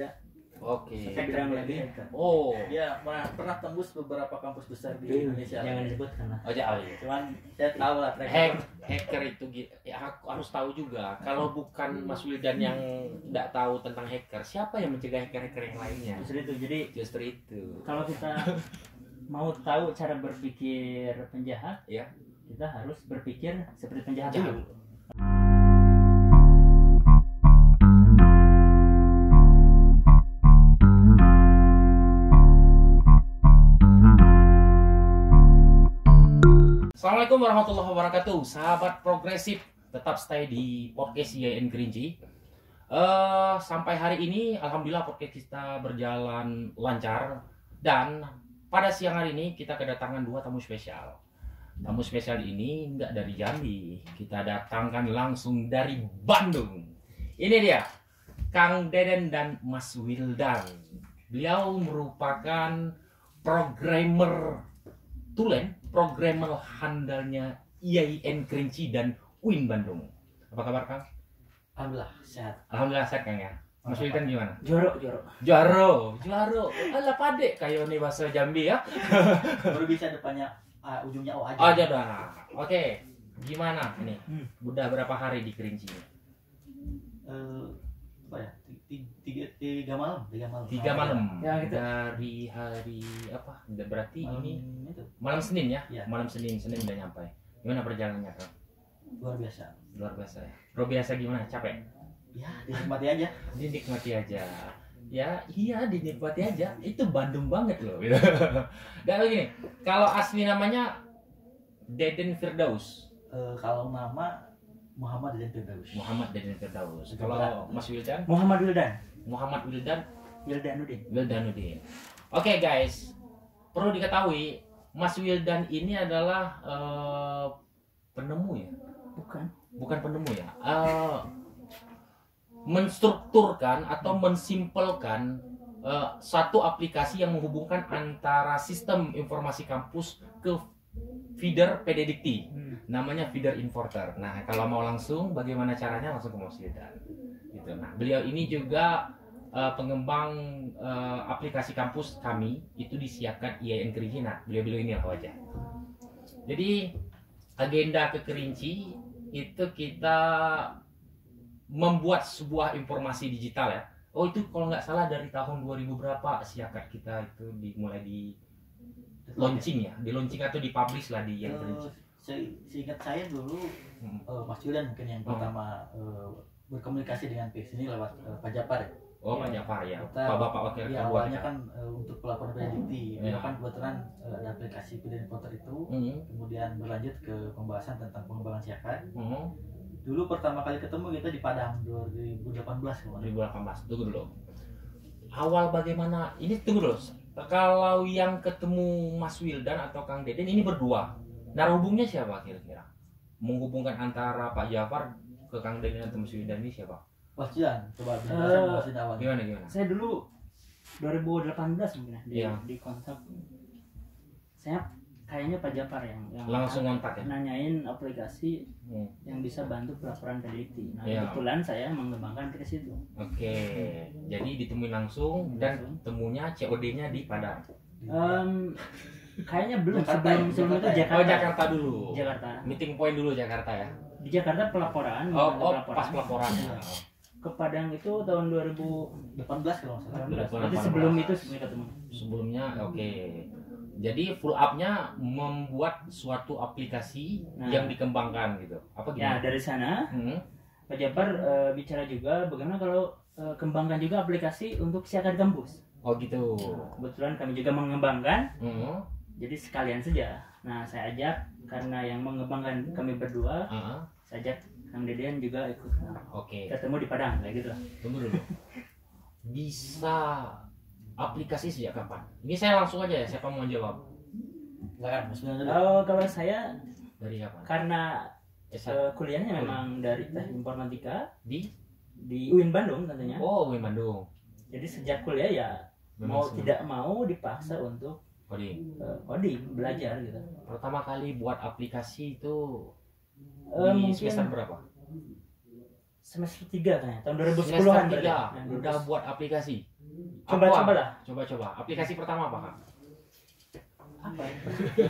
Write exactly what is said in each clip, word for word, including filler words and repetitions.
ada. Oke. Saya bilang lagi. Oh. Dia pernah, pernah tembus beberapa kampus besar di Tuh, Indonesia. jangan disebutkan lah. Oh, ja- oh iya. Cuman saya tahu lah track Hack, record. hacker itu gi- ya aku harus tahu juga. Kalau bukan Mas Wildan yang tidak tahu tentang hacker, siapa yang mencegah hacker-hacker yang lainnya? Justru itu. Jadi Justru itu. kalau kita mau tahu cara berpikir penjahat, Ya. kita harus berpikir seperti penjahat Jahat. dulu. Assalamualaikum warahmatullahi wabarakatuh, sahabat progresif, tetap stay di podcast Y N Kerinci. Eh, sampai hari ini, alhamdulillah podcast kita berjalan lancar dan pada siang hari ini kita kedatangan dua tamu spesial. Tamu spesial ini nggak dari Jambi, kita datangkan langsung dari Bandung. Ini dia, Kang Deden dan Mas Wildan. Beliau merupakan programmer Tulen, programmer handalnya Y N Kerinci dan U I N Bandung. Apa kabar, Kang? Alhamdulillah sehat. Alhamdulillah sehat, Kang ya. Mas Wildan gimana? Jorok, jorok. Juaro, juaro. Alah pade kayak nih bahasa Jambi ya. Baru bisa depannya ah, ujungnya O aja. Oh, aja dah. Oke. Gimana ini? Hmm. Udah berapa hari di Kerinci? Eh, apa ya? Tiga, tiga, tiga malam, tiga malam. Tiga malam. Ya, gitu. Dari hari apa? Berarti Malam ini itu malam Senin ya? Iya. Malam Senin, Senin udah nyampe. Gimana perjalanannya, Kang? luar biasa. Luar biasa ya. Luar biasa gimana? Capek? Ya, dinikmati aja. Dinikmati aja. Ya, iya dinikmati aja. Itu Bandung banget loh. Dan begini, kalau asli namanya Deden Firdaus. Eh, kalau nama Muhammad Deden Firdaus. Muhammad Deden Firdaus. Itu Kalau berat. Mas Wildan, Muhammad Wildan. Muhammad Wildan Wildanuddin. Wildanuddin. Oke guys, perlu diketahui Mas Wildan ini adalah eh, penemu ya, Bukan. bukan penemu ya, Eh, menstrukturkan atau mensimpelkan eh, satu aplikasi yang menghubungkan antara sistem informasi kampus ke feeder P D Dikti. Hmm. Namanya feeder importer. Nah, kalau mau langsung, bagaimana caranya? Langsung ke Mas Wildan. Gitu. Nah, beliau ini juga uh, pengembang uh, aplikasi kampus kami itu disiapkan Y N Kerinci. Nah, beliau-beliau ini apa aja. Jadi agenda ke Kerinci itu kita membuat sebuah informasi digital ya. Oh itu kalau nggak salah dari tahun dua ribu berapa siakat kita itu dimulai di launching ya, di launching atau di publish lah di Y N Kerinci. Eh, se- seingat saya dulu Hmm. eh, Mas Julian mungkin yang Hmm. pertama eh, berkomunikasi dengan pihak sini lewat eh, Pak Japar ya. Oh Pak Iya. Jafar ya, Kita- Pak Bapak Wakil Iya, Ketua awalnya kita. kan eh, untuk pelaporan P D Dikti, Iya. kan kebetulan eh, ada aplikasi P D Importer itu, Hmm. kemudian berlanjut ke pembahasan tentang pengembangan siakat. Hmm. Dulu pertama kali ketemu kita di Padang dua ribu delapan belas kemarin. dua ribu delapan belas. Tunggu dulu. Awal bagaimana? Ini tunggu dulu. Kalau yang ketemu Mas Wildan atau Kang Deden ini berdua. Nah, hubungnya siapa kira-kira? Menghubungkan antara Pak Jafar ke Kang Deden atau Mas Wildan ini siapa? Mas Julian, coba Eh, penjelasan Mas Julian awal. Gimana gimana? Saya dulu dua ribu delapan belas mungkin ya, di, Iya. di kontak. Saya kayaknya Pak Japar yang, yang Langsung ngontak ya? nanyain aplikasi Hmm. yang bisa bantu pelaporan P D Dikti. Nah, Iya. kebetulan saya mengembangkan ke situ. Oke. Jadi ditemui langsung dan temunya C O D-nya di Padang. Em, kayaknya belum Jakarta sebelum ya? sebelum itu Jakarta ya? Jakarta. Oh, Jakarta dulu. Jakarta. Meeting point dulu Jakarta ya. Di Jakarta pelaporan. Oh, ada oh pas pelaporan. Iya. Ke Padang itu tahun dua ribu delapan belas kalau nggak salah. delapan belas. delapan Berarti belas. sebelum itu sebelum ketemu. Sebelumnya oke. Jadi full up-nya membuat suatu aplikasi Nah. yang dikembangkan gitu. Apa Ya, gimana? dari sana Hmm. Pak Japar eh, bicara juga bagaimana kalau eh, kembangkan juga aplikasi untuk siaran kampus. Oh gitu. Kebetulan kami juga mengembangkan, Hmm. jadi sekalian saja. Nah, saya ajak karena yang mengembangkan kami berdua, Ah, saya ajak Kang Deden juga ikut. Nah, oke. ketemu di Padang kayak gitu lah. Tunggu dulu. Bisa aplikasi sejak kapan? Ini saya langsung aja ya. Siapa mau jawab? Silakan Mas Julian dulu. Oh, kalau saya Dari kapan? karena S satu eh, kuliahnya memang dari teknik informatika di di U I N Bandung tentunya. Oh, U I N Bandung. Jadi sejak kuliah ya Memang mau senang tidak mau dipaksa untuk coding. eh, coding, belajar gitu. Pertama kali buat aplikasi itu Eh, di mungkin semester berapa? semester tiga kayaknya, tahun dua ribu Semester sepuluhan tiga, berarti. Nah, udah buat aplikasi. Coba-coba lah. Coba-coba. Aplikasi pertama apa, Kak? Apa ya?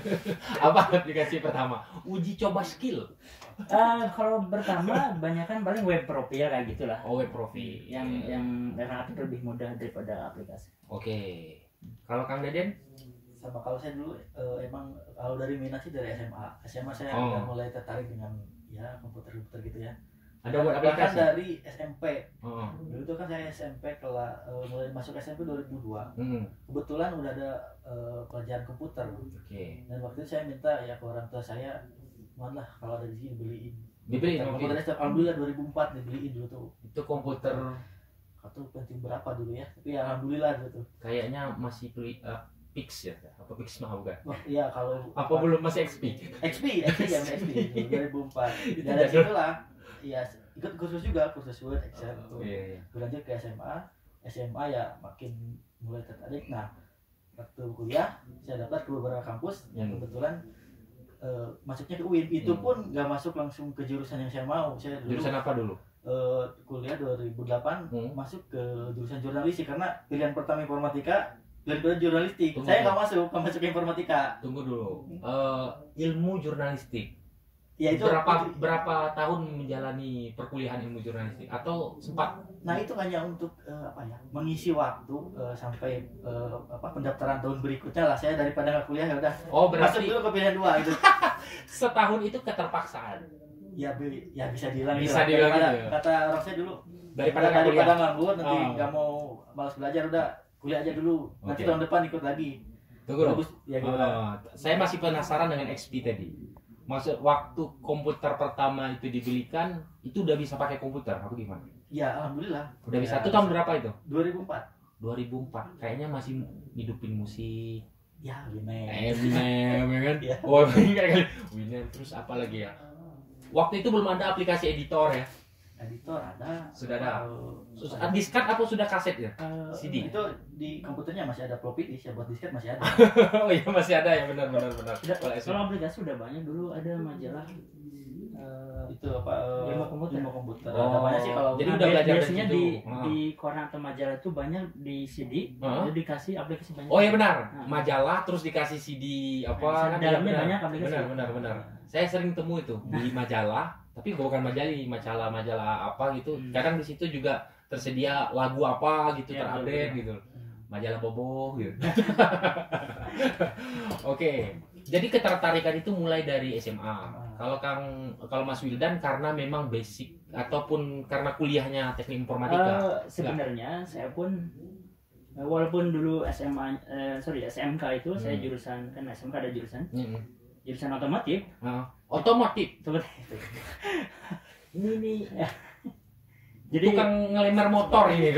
Apa aplikasi pertama? Uji coba skill. Eh, kalau pertama banyak kan paling web profil kayak gitulah. Oh, web profil. Yang yang relatif lebih mudah daripada aplikasi. Oke. Kalau Kang Deden? Sama kalau saya dulu eh, emang kalau dari minat sih dari S M A. S M A saya Oh. udah mulai tertarik dengan ya komputer-komputer gitu ya. Ada buat Bahkan aplikasi? dari S M P. Oh. Dulu tuh kan saya S M P kelas eh, mulai masuk S M P dua ribu dua. Hmm. Kebetulan udah ada eh, pelajaran komputer. Oke. Dan waktu itu saya minta ya ke orang tua saya, "Mohon lah kalau ada di sini beliin." Dibeliin Komputer komputer. desktop. Alhamdulillah dua ribu empat dibeliin dulu tuh. Itu komputer Atau penting berapa dulu ya? Tapi ya alhamdulillah dulu tuh. kayaknya masih beli uh, Pix ya? Apa Pix mah bukan? Wah, iya kalau Apa belum masih X P? X P, X P ya X P dua ribu empat. Itu Dan dari jadul. situ lah, ya ikut kursus juga, kursus Word, Excel. Oh, iya, iya. Berlanjut ke S M A, S M A ya makin mulai tertarik. Nah, waktu kuliah saya daftar ke beberapa kampus yang Hmm. kebetulan eh, masuknya ke U I N. Itu Hmm. pun nggak masuk langsung ke jurusan yang saya mau. Saya dulu Jurusan apa dulu? eh, kuliah dua ribu delapan Hmm. masuk ke jurusan jurnalistik karena pilihan pertama informatika, pilihan kedua jurnalistik. Tunggu, Saya tunggu. nggak masuk, nggak masuk ke informatika. Tunggu dulu. Eh, ilmu jurnalistik. Ya itu berapa itu- berapa tahun menjalani perkuliahan ilmu jurnalistik atau sempat? Nah itu hanya untuk eh, apa ya, mengisi waktu eh, sampai eh, apa pendaftaran tahun berikutnya lah. Saya daripada nggak kuliah ya udah Oh, masuk berarti dulu ke pilihan dua itu. setahun itu keterpaksaan Ya, bi- ya bisa dibilang Bisa gitu lah. dibilang Daripada- gitu ya. Kata orang saya dulu daripada nggak daripada kuliah. nganggur nanti Oh. nggak mau malas belajar, udah kuliah aja dulu. Nanti Oke. tahun depan ikut lagi. Tunggu dulu. Bagus ya gimana? Eh, saya masih penasaran dengan X P tadi. Maksud waktu komputer pertama itu dibelikan itu udah bisa pakai komputer apa gimana? Ya alhamdulillah. Udah bisa. Ya, Itu tahun berapa itu? dua ribu empat. dua ribu empat. Kayaknya masih hidupin musik. Ya gimana? Eminem ya kan? Iya. Oh, enggak kali. Eminem terus apa lagi ya? Waktu itu belum ada aplikasi editor ya. Editor ada. Sudah ada. Kalau- Terus diskat apa sudah kaset ya? Eh, C D. Itu di komputernya masih ada floppy disk ya, buat disket masih ada. Oh iya masih ada ya, benar benar benar. Udah, Kalau S M. kalau aplikasi udah banyak dulu ada majalah eh, Itu apa? eh, Ilmu komputer. Ilmu komputer. Oh, Ada banyak sih kalau jadi nah, udah bi- belajar dari biasanya situ. di Ah. di koran atau majalah itu banyak di C D, Ah. itu dikasih aplikasi banyak. Oh iya benar, Nah. majalah terus dikasih C D apa Nah, kan? dalamnya Benar, banyak aplikasi. Benar benar benar. Saya sering temu itu di majalah, tapi bukan majalah, majalah majalah apa gitu. Hmm. Kadang di situ juga tersedia lagu apa gitu Ya, terupdate betul, gitu. Majalah Bobo gitu. Oke. Jadi ketertarikan itu mulai dari S M A. Kalau Kang kalau Mas Wildan karena memang basic ataupun karena kuliahnya teknik informatika. Eh, sebenarnya saya pun eh, walaupun dulu S M A eh, sorry S M K itu saya Hmm. jurusan kan S M K ada jurusan Mm-mm. jurusan otomotif Nah, otomotif. seperti itu. Ini nih jadi Tukang ngelemar motor ini.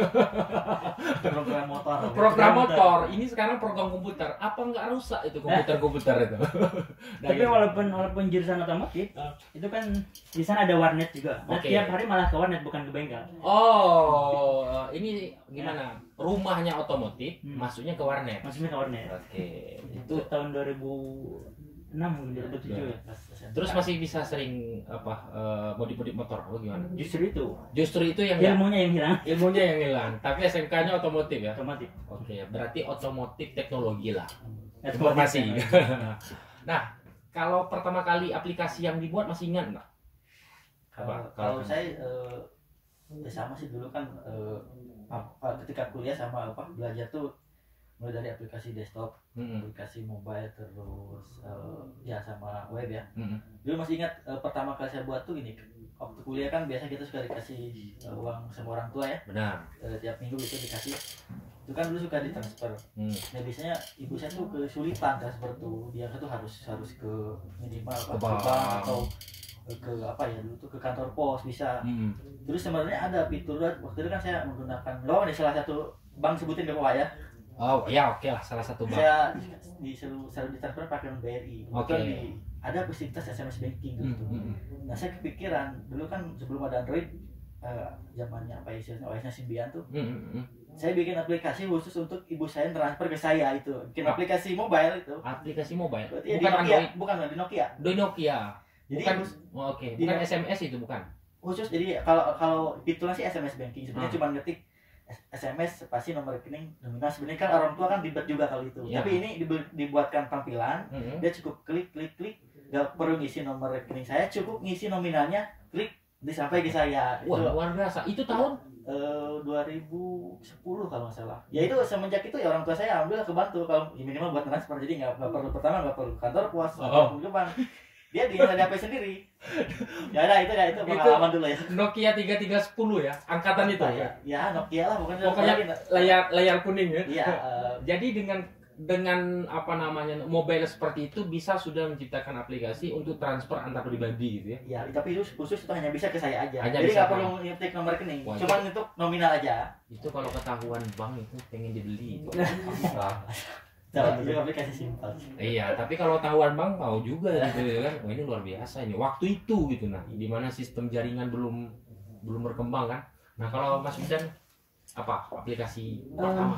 program motor. Program motor, ini sekarang program komputer. Apa nggak rusak itu komputer-komputer itu? tapi walaupun walaupun jurusan otomotif itu kan di sana ada warnet juga. Nah, Oke. tiap hari malah ke warnet bukan ke bengkel. Oh, ini gimana? Rumahnya otomotif, Hmm. masuknya ke warnet. Maksudnya ke warnet. Oke, Itu itu tahun dua ribu enam mungkin dua ribu tujuh ya. terus masih bisa sering apa eh, modif-modif motor atau gimana? Justru itu Justru itu yang nggak- ilmunya yang hilang. ilmunya yang hilang, tapi S M K-nya otomotif ya. Otomotif. Oke, berarti otomotif teknologi lah. Otomotif. Informasi. Nah, kalau pertama kali aplikasi yang dibuat masih ingat nggak? Kalau, Apa? kalau Kalau- saya eh, ya sama sih dulu kan eh, apa, ketika kuliah sama apa belajar tuh mulai dari aplikasi desktop, Mm-mm. aplikasi mobile, terus eh, ya sama web ya. Mm-mm. Dulu masih ingat eh, pertama kali saya buat tuh ini waktu kuliah kan biasa kita suka dikasih eh, uang sama orang tua ya, Benar. eh, tiap minggu itu dikasih. Itu kan dulu suka ditransfer. Hmm. Nah biasanya ibu saya tuh kesulitan transfer tuh, dia tuh harus harus ke minimal apa, Ke ke bank. bank atau ke apa ya dulu tuh ke kantor pos bisa. Mm-mm. Terus sebenarnya ada fitur waktu itu kan saya menggunakan lo di salah satu bank, sebutin ke bawah ya. Oh ya oke lah, salah satu bank. Saya disuruh selalu ditransfer pakai B R I. Oke. Kebetulan di ada fasilitas S M S banking dulu tuh. Mm-mm. Nah saya kepikiran dulu kan sebelum ada Android eh, zamannya apa istilahnya O S-nya Symbian tuh. Mm-mm. Saya bikin aplikasi khusus untuk ibu saya transfer ke saya itu. Bikin Ah. aplikasi mobile itu. Aplikasi mobile, Berarti ya di bukan Nokia, Android, bukan di Nokia. di Nokia. Jadi Bukan. ibu- Oh, oke, Di bukan Nokia. S M S itu bukan. khusus, jadi kalau kalau fiturnya sih S M S banking sebenarnya Hmm. cuma ngetik S M S pasti nomor rekening nominal. Sebenarnya kan orang tua kan ribet juga kalau itu. Ya. Tapi ini dibu- dibuatkan tampilan, Mm-mm. dia cukup klik klik klik, nggak perlu ngisi nomor rekening saya, cukup ngisi nominalnya, klik disampai ke saya. Wah, Itu luar biasa. Itu tahun eh, dua ribu sepuluh kalau nggak salah. Ya itu semenjak itu ya orang tua saya alhamdulillah kebantu kalau ya minimal buat transfer, jadi nggak nggak perlu pertama nggak perlu kantor pos, nggak Oh. perlu depan. Dia di H P sendiri. Ya udah itu ya itu pengalaman dulu ya. Nokia tiga tiga satu nol ya, angkatan itu ya. Ya Nokia lah bukan Pokoknya layar layar kuning ya. Iya, eh, Jadi dengan dengan apa namanya mobile seperti itu bisa sudah menciptakan aplikasi untuk transfer antar pribadi gitu ya. ya tapi itu khusus itu hanya bisa ke saya aja. Hanya Jadi bisa nggak ke- perlu ngetik nomor rekening, Wah, cuma untuk nominal aja. Itu kalau ketahuan bank itu pengen dibeli itu. Cara itu aplikasi simpel. Iya, tapi kalau tahuan bank mau juga gitu ya kan. Wah, ini luar biasa ini. Waktu itu gitu nah, di mana sistem jaringan belum belum berkembang kan. Nah, kalau Mas Widan apa aplikasi pertama?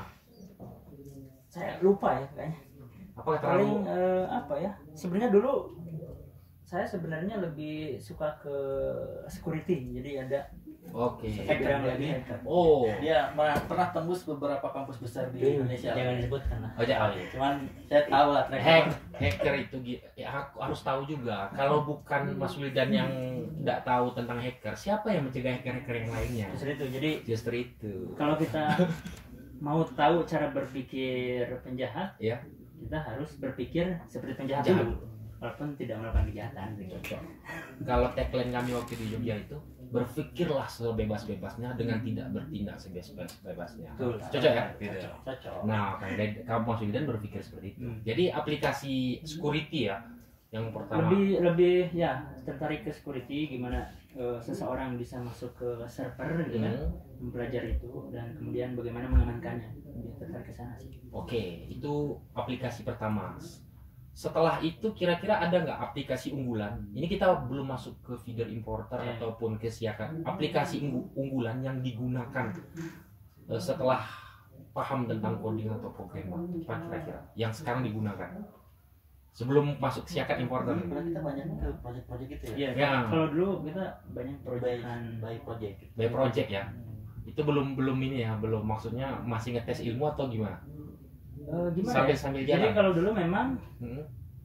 Saya lupa ya kayaknya. Apa Paling terlalu eh, apa ya? Sebenarnya dulu saya sebenarnya lebih suka ke security. Jadi ada Oke. Hacker bidang dia, lagi dia. hacker. Oh. Dia pernah, pernah tembus beberapa kampus besar di Indonesia. Jangan disebutkan lah. Oh, ja- oh, iya. Cuman saya tahu lah track Hack, record. hacker itu gi- ya, aku harus tahu juga. Kalau bukan Mas Wildan yang tidak tahu tentang hacker, siapa yang mencegah hacker-hacker yang lainnya? Justru itu. Jadi Justru itu. kalau kita mau tahu cara berpikir penjahat, Ya. kita harus berpikir seperti penjahat Jahat. dulu, walaupun tidak melakukan kejahatan. Gitu. Cocok. Kalau tagline kami waktu di Jogja itu, berpikirlah sebebas-bebasnya dengan tidak bertindak sebebas-bebasnya. Betul. Cocok ya? Gitu. Cocok. Nah, Kang Ded- kamu Mas Wildan berpikir seperti itu. Hmm. Jadi aplikasi security ya, yang pertama. Lebih lebih ya tertarik ke security, gimana eh, seseorang bisa masuk ke server gitu kan, Hmm. mempelajari itu dan kemudian bagaimana mengamankannya. Lebih tertarik ke sana sih. Oke, itu aplikasi pertama. Setelah itu kira-kira ada nggak aplikasi unggulan? Ini kita belum masuk ke feeder importer Ya. ataupun ke siakan. Aplikasi unggu- unggulan yang digunakan eh, setelah paham tentang coding atau programming, apa kira-kira yang sekarang digunakan sebelum masuk siakan importer. Karena kita banyak ke project-project gitu ya. Iya, Ya. kalau dulu kita banyak By, proyekan. by project. By project ya. Hmm. Itu belum belum ini ya, belum maksudnya masih ngetes ilmu atau gimana? Eh, gimana Sambil ya? sambil Jadi jalan. kalau dulu memang Hmm.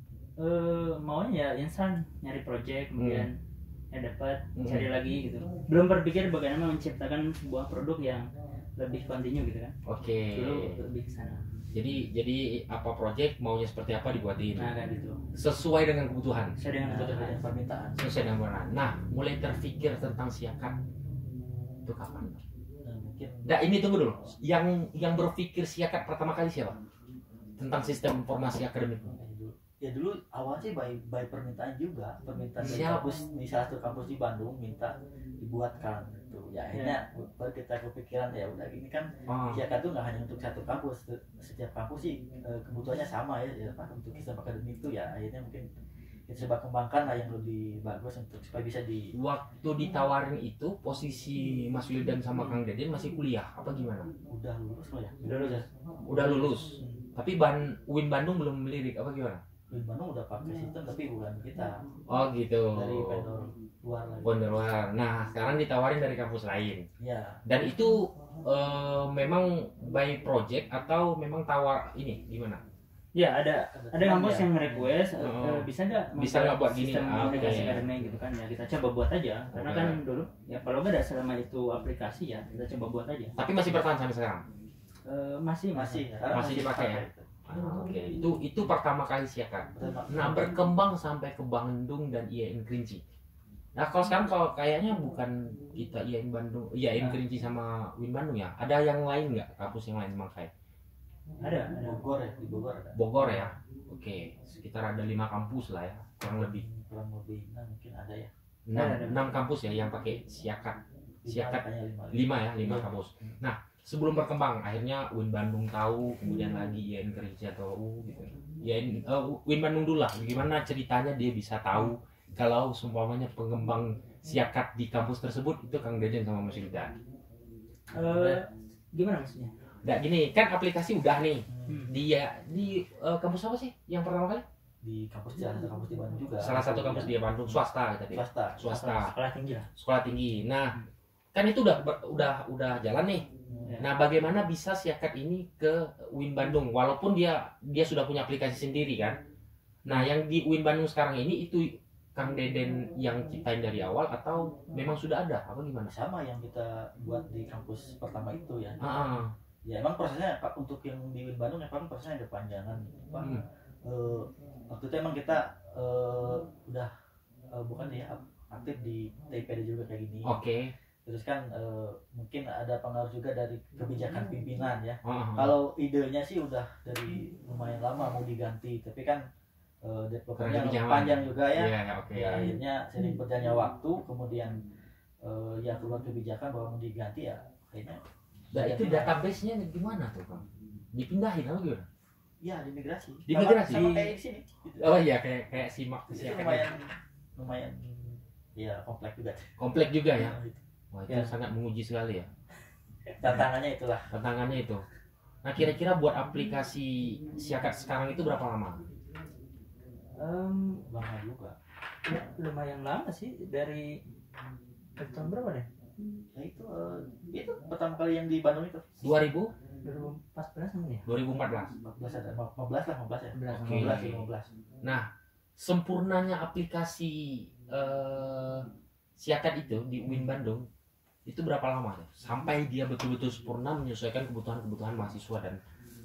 eh, maunya ya instan nyari project kemudian ya dapat Hmm. cari lagi gitu. Belum berpikir bagaimana menciptakan sebuah produk yang lebih kontinu gitu kan. Oke. Dulu lebih ke sana. Jadi jadi apa project maunya seperti apa dibuatin Nah, kayak gitu. sesuai dengan kebutuhan. Saya dengan Nah, kebutuhan. ada permintaan. Sesuai dengan kebutuhan. Nah, mulai terpikir tentang siakan itu kapan? Nah, mungkin Nah, ini tunggu dulu. Yang yang berpikir siakan pertama kali siapa? Tentang sistem informasi akademik. eh, dulu, ya dulu awal sih by, by permintaan juga, permintaan dari Siap. kampus di salah satu kampus di Bandung minta dibuatkan gitu. Ya akhirnya baru kita kepikiran ya udah ini kan Oh, siakan tuh nggak hanya untuk satu kampus, setiap kampus sih eh, kebutuhannya sama ya, ya apa untuk sistem akademik itu ya akhirnya mungkin kita coba kembangkan lah yang lebih bagus untuk supaya bisa di waktu ditawarin itu posisi Mas Wildan sama Kang Deden masih kuliah apa gimana? udah lulus loh ya. Udah lulus. Udah lulus. Hmm. Tapi Ban U I N Bandung belum melirik apa gimana? Di Bandung udah pakai sistem tapi bukan kita, Oh gitu. dari vendor luar lagi. Vendor luar. Nah, sekarang ditawarin dari kampus lain. Ya, Dan itu eh, memang by project atau memang tawar ini gimana? Ya ada ada kampus yang request eh, Oh. eh, bisa nggak Bisa nggak buat gini? sistem Ah, aplikasi oke. akademik gitu kan ya kita coba buat aja karena Oke. kan dulu ya kalau nggak ada selama itu aplikasi ya kita coba buat aja. Tapi masih bertahan sampai sekarang. Eh, masih masih masih Masih dipakai ya? Ah, Oke, itu itu pertama kali siakan. Nah, berkembang sampai ke Bandung dan I A I N Kerinci. Nah, kalau sekarang kalau kayaknya bukan kita I A I N Bandung, I A I N Nah. Kerinci sama U I N Bandung ya. Ada yang lain nggak? Kampus yang lain Mangkai? ada ada. Bogor ya, di Bogor ada. Bogor ya. Oke, sekitar ada lima kampus lah ya, kurang lebih. Kurang lebih, nah mungkin ada ya. Enam, Ada, ada. enam kampus ya yang pakai siakan. Lima, Siakat. katanya lima. Lima ya, lima Iya. kampus. Nah, sebelum berkembang, akhirnya U I N Bandung tahu, kemudian lagi I A I N Kerinci atau U gitu. I A I N, eh, U I N Bandung dulu lah. Gimana ceritanya dia bisa tahu kalau seumpamanya pengembang siakat di kampus tersebut itu Kang Deden sama Mas Wildan. Eh, gimana maksudnya? Nah gini, kan aplikasi udah nih. Hmm. Dia di eh, kampus apa sih yang pertama kali? di kampus salah satu kampus di Bandung juga. Salah satu kampus di Bandung swasta tadi. Swasta. Swasta. Sekolah tinggi lah. Sekolah tinggi. Nah, kan itu udah udah udah jalan nih. Ya. Nah, bagaimana bisa Siakat ini ke U I N Bandung walaupun dia dia sudah punya aplikasi sendiri kan? Nah, yang di U I N Bandung sekarang ini itu Kang Deden yang ciptain dari awal atau memang sudah ada? Apa gimana? Sama yang kita buat di kampus pertama itu ya. Ah, Ya emang prosesnya Pak untuk yang di U I N Bandung emang prosesnya ada panjangan. Pak. hmm. Eh, waktu itu emang kita eh, udah eh, bukan ya aktif di T I P D juga kayak gini. Oke. Terus kan eh, mungkin ada pengaruh juga dari kebijakan pimpinan ya. Ah, ah. Kalau idenya sih udah dari lumayan lama mau diganti, tapi kan eh, developernya Karena panjang juga ya. Iya, ya, oke. Ya akhirnya sering berjalannya waktu, kemudian eh, ya keluar kebijakan bahwa mau diganti ya akhirnya. Nah, itu diganti. database-nya gimana tuh, Kang? Dipindahin apa gimana? Ya dimigrasi. Dimigrasi? Sama, sama kayak di sini. Gitu. Oh iya, kayak kayak simak Itu Siakat. lumayan lumayan ya kompleks juga. Komplek juga ya. Nah, itu. Wah, itu Ya. sangat menguji sekali ya. Tantangannya itulah. Tantangannya itu. Nah, kira-kira buat aplikasi Siakat sekarang itu berapa lama? Em, Lama juga. ya, lumayan lama sih dari dari tahun berapa deh? Ya itu eh, itu pertama kali yang di Bandung itu. dua ribu? dua ribu empat belas mungkin ya? dua ribu empat belas. empat belas ada lima belas lah, lima belas ya. lima belas, Oke. lima belas lima belas. Nah, sempurnanya aplikasi eh, Siakat itu di U I N Bandung itu berapa lama tuh? Sampai dia betul-betul sempurna menyesuaikan kebutuhan-kebutuhan mahasiswa dan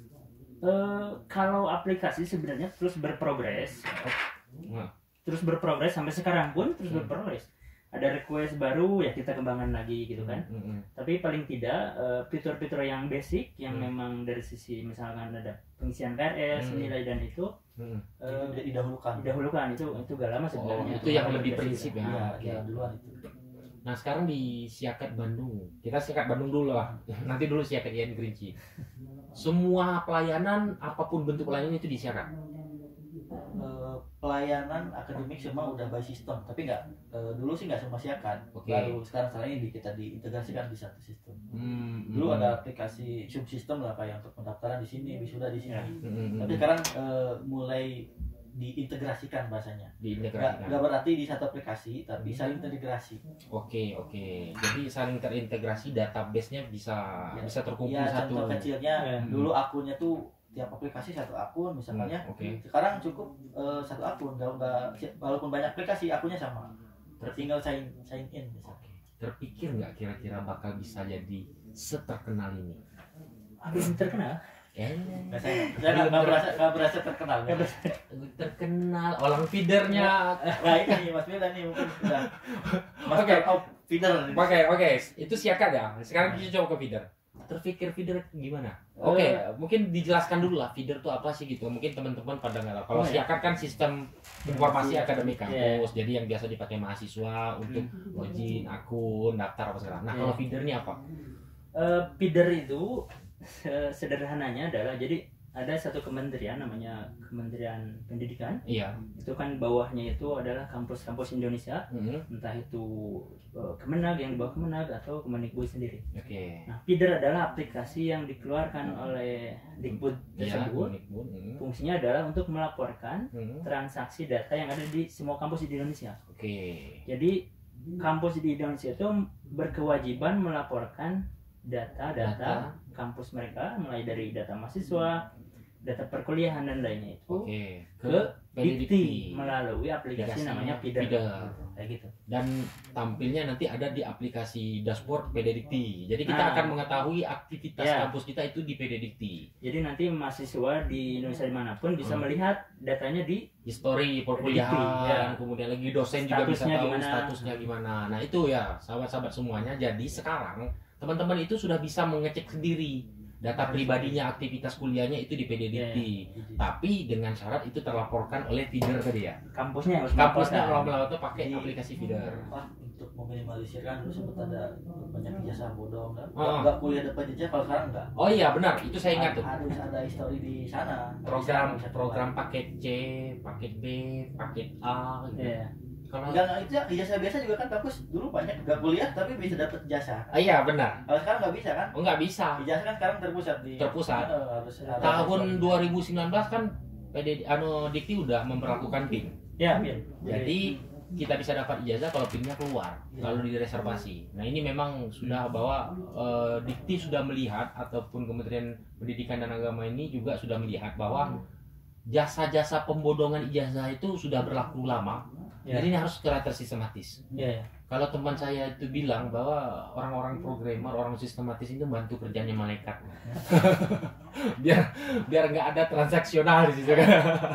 Eh, kalau aplikasi sebenarnya terus berprogres, Nah. terus berprogres sampai sekarang pun terus Hmm. berprogres. Ada request baru ya kita kembangkan lagi gitu kan. Mm, mm, Tapi paling tidak eh, fitur-fitur yang basic yang Hmm. memang dari sisi misalkan ada pengisian K R S, Hmm. nilai dan itu mm. eh, Itu didahulukan. didahulukan itu itu gak lama sebenarnya. Oh, itu yang lebih prinsip ya. Iya, Oke. iya duluan itu. Nah, sekarang di Siakat Bandung. Kita Siakat Bandung dulu lah. Nanti dulu Siakat I N Kerinci. Semua pelayanan apapun bentuk pelayanan itu di Siakat. Eh, pelayanan akademik semua udah by system, tapi nggak eh, dulu sih nggak semua Siakat. Oke. Baru sekarang sekarang ini di- kita diintegrasikan di satu sistem. Hmm, Dulu mm, ada aplikasi subsistem lah kayak untuk pendaftaran di sini, wisuda di sini. mm, mm, Tapi mm. sekarang eh, mulai diintegrasikan bahasanya. Nggak, diintegrasikan. nggak berarti di satu aplikasi, tapi saling terintegrasi. Oke, oke. Jadi saling terintegrasi, database-nya bisa Ya. bisa terkumpul Ya satu. contoh kecilnya Ya. dulu akunnya tuh tiap aplikasi satu akun misalnya. Hmm, Oke. Sekarang cukup eh, satu akun, nggak nggak walaupun banyak aplikasi akunnya sama. Tinggal sign sign in misalnya. Oke. Terpikir nggak kira-kira bakal bisa jadi seterkenal ini? Belum terkenal. Eh, Nggak, saya saya nggak nggak berasa nggak berasa terkenal. Nggak Nggak terkenal. Orang feedernya. Nah ini Mas Wildan nih mungkin sudah Master Oke. of Feeder. Oke, oke. Itu Siakat ya. Sekarang kita coba ke feeder. Terpikir feeder gimana? Oke, mungkin dijelaskan dulu lah feeder itu apa sih gitu. Mungkin teman-teman pada nggak tahu. Kalau Oh, ya. Siakat kan sistem informasi akademik Iya. kampus. Jadi yang biasa dipakai mahasiswa untuk login, akun, daftar apa segala. Nah, Iya. kalau feeder ini apa? Eh, feeder itu se- sederhananya adalah jadi ada satu kementerian namanya Kementerian Pendidikan. Iya. Itu kan bawahnya itu adalah kampus-kampus Indonesia, Mhm. entah itu eh, Kemenag yang di bawah Kemenag atau Kemendikbud sendiri. Oke. Nah, feeder adalah aplikasi yang dikeluarkan oleh Dikbud Iya, tersebut. Unikbud. Mhm. Fungsinya adalah untuk melaporkan Mhm. transaksi data yang ada di semua kampus di Indonesia. Oke. Jadi kampus di Indonesia itu berkewajiban melaporkan data-data kampus mereka, mulai dari data mahasiswa, data perkuliahan dan lainnya itu Oke. ke Dikti melalui aplikasi namanya Feeder. Kayak gitu. Dan tampilnya nanti ada di aplikasi dashboard P D Dikti. Jadi kita Nah. akan mengetahui aktivitas Ya. kampus kita itu di P D Dikti. Jadi nanti mahasiswa di Indonesia dimanapun bisa Hmm. melihat datanya di History Dikti, perkuliahan, ya. kemudian lagi dosen juga bisa Statusnya tahu gimana. statusnya gimana. Nah itu ya sahabat-sahabat semuanya. Jadi sekarang teman-teman itu sudah bisa mengecek sendiri data pribadinya, aktivitas kuliahnya itu di P D Dikti. Tapi dengan syarat itu terlaporkan oleh feeder tadi ya. kampusnya yang harus Kampusnya melaporkan. kalau melawat pakai Di- aplikasi feeder. Apa, untuk meminimalisir kan dulu sempat ada banyak ijazah bodong kan. Ah. Nggak kuliah dapat ijazah kalau sekarang nggak. Oh iya benar, itu saya ingat tuh. Harus ada histori di sana. Program Bisa- bisa program paket C, paket B, paket A gitu. Iya. Kalau Enggak, enggak, itu ya, ijazah biasa juga kan bagus. Dulu banyak nggak kuliah tapi bisa dapat jasa. Ah, iya benar. Kalau sekarang nggak bisa kan? Oh nggak bisa. Ijazah kan sekarang terpusat di Terpusat. Eh, harus harus- Tahun dua ribu sembilan belas kan P D anu Dikti udah memperlakukan PIN. Ya, ya. Jadi kita bisa dapat ijazah kalau PIN-nya keluar, kalau di reservasi. Nah ini memang sudah bahwa eh, Dikti sudah melihat ataupun Kementerian Pendidikan dan Agama ini juga sudah melihat bahwa jasa-jasa pembodongan ijazah itu sudah berlaku lama. Ya. Jadi ini harus secara tersistematis. Ya, ya. Kalau teman saya itu bilang bahwa orang-orang programmer, orang sistematis itu bantu kerjanya malaikat. biar biar nggak ada transaksional di situ kan.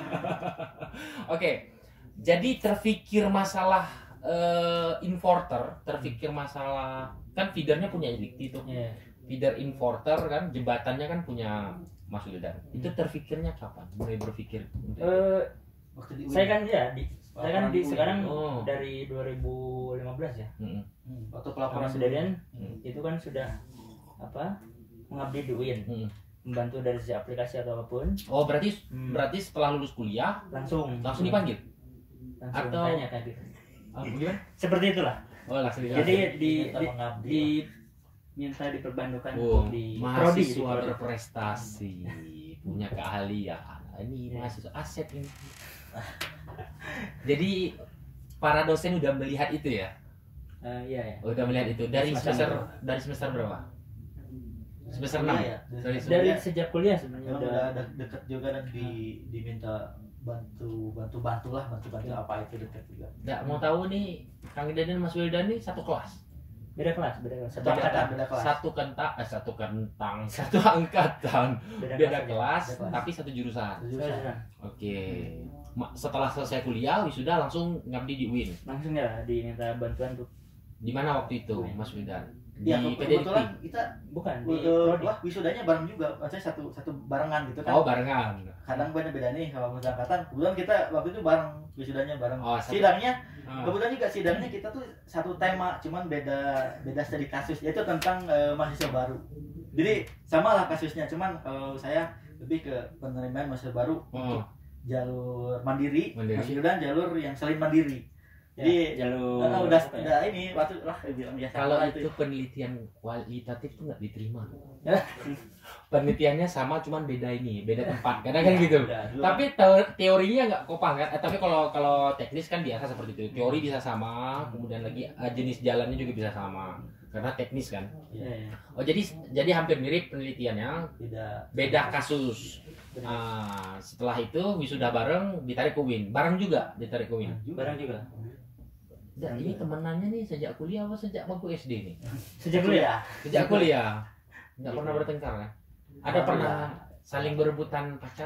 Oke. Jadi terfikir masalah uh, importer, terfikir masalah kan feedernya punya Dikti tuh. Ya. Feeder importer kan jembatannya kan punya Mas Wildan. Itu terfikirnya kapan? Mulai berpikir. Eh, Waktu di saya kan ya di saya kan di Laporan sekarang Oh. dari dua ribu lima belas ya. Mm-mm. Hmm, waktu Sama pelaporan Sudarian Hmm. itu kan sudah apa? Mengabdi di U I N, Mm-mm. membantu dari sisi aplikasi atau apapun, Oh berarti Hmm. berarti setelah lulus kuliah langsung langsung dipanggil? langsung Atau- tanya kayak gitu. Oh, gimana? Seperti itulah. Oh langsung Jadi di, Diminta di, mengabdi. di minta diperbantukan Oh, di prodi di mahasiswa prodi. berprestasi, punya keahlian. Ini Ya. mahasiswa aset ini. Jadi para dosen udah melihat itu ya? Eh, iya ya. Udah melihat itu dari Semester semester dari semester berapa? Semester enam. Kuliah ya? Dari Dari Kuliah. sejak kuliah sebenarnya Memang udah udah ada deket juga dan di diminta bantu bantu bantulah bantu bantu apa itu deket juga. Nggak mau tahu nih Kang Deden Mas Wildan nih satu kelas. beda kelas, beda kelas. Satu Beda angkatan. beda kelas. Satu kentang, eh, satu kentang, satu angkatan, Beda, beda kelas. kelas, Beda kelas. tapi satu jurusan. Jurusan. Jurusan. Oke. Ma- Setelah selesai kuliah, wisuda langsung ngabdi di U I N. Langsung ya diminta bantuan tuh. Di mana waktu itu, U I N. Mas Wildan? Di Ya P D I P. kebetulan kita Bukan di uh, prodi. wah, wisudanya bareng juga, maksudnya satu satu barengan gitu kan. Oh, barengan. Kadang beda beda nih kalau misalnya angkatan. Kebetulan kita waktu itu bareng wisudanya bareng. Oh, satu- Sidangnya Ah. kebetulan juga sidangnya kita tuh satu tema, cuman beda beda studi kasus, yaitu tentang eh, mahasiswa baru. Jadi sama lah kasusnya, cuman kalau saya lebih ke penerimaan mahasiswa baru Oh, jalur mandiri, Mandiri. Mas Wildan jalur yang selain mandiri. Ya, Jadi jalur eh, udah apa ya? udah ini waktu lah bilang biasa kalau lah itu penelitian kualitatif tuh nggak diterima. Ya. Penelitiannya sama, cuman beda ini, beda tempat. Kadang kan gitu. Udah, dulu. Tapi te- teorinya nggak kopang kan? Eh, tapi kalau kalau teknis kan biasa seperti itu. Teori bisa sama, kemudian lagi eh, jenis jalannya juga bisa sama. Karena teknis kan. Iya, iya. Oh jadi jadi hampir mirip penelitiannya, beda beda kasus. Benar. Ah, setelah itu wisuda bareng ditarik ke U I N, bareng juga ditarik ke U I N. Barang juga. Nah, ini temenannya nih sejak kuliah apa sejak bangku S D nih? Sejak kuliah. Sejak kuliah. Nggak pernah bertengkar kan? Ada Oh, pernah iya. saling berebutan pacar?